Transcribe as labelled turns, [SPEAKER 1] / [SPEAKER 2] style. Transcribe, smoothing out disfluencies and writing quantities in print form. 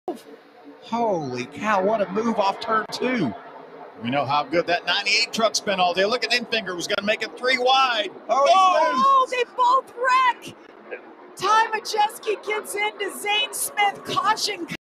[SPEAKER 1] Holy cow, what a move off turn 2. We know how good that 98 truck's been all day. Look at Infinger, was going to make it 3 wide.
[SPEAKER 2] Oh, they both wreck. Majeski gets into Zane Smith. Caution.